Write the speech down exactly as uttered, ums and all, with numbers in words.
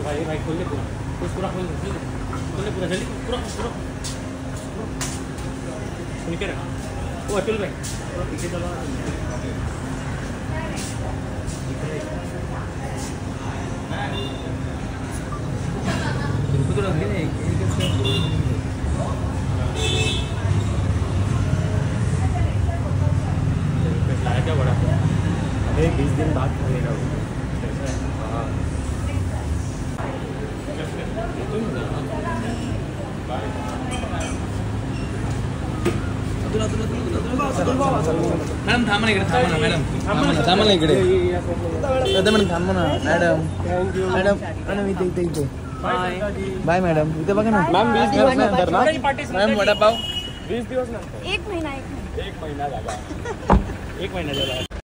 भाई भाई खोल दे पूरा, कुछ पूरा खोल दे, खोल दे पूरा जल्दी, पूरा पूरा सुन के रखा। वो अतुल भाई थोड़ा पीछे दबा, इनको तो रख दे एक एक लाया क्या बड़ा, अरे बीस दिन बाद खाएगा वो। हाँ मॅडम थांबा ना इकडे, थांबा ना मॅडम, थांबा ना इकडे, मॅडम थांबा ना मॅडम, मॅडम मॅडम इथे इथे इथे बाय मॅडम, इथे बघा ना मॅम, वीस दिवस नंतर ना मॅम वडापाव, वीस दिवस नंतर, एक महिना एक महिना एक महिना झाला एक महिना झाला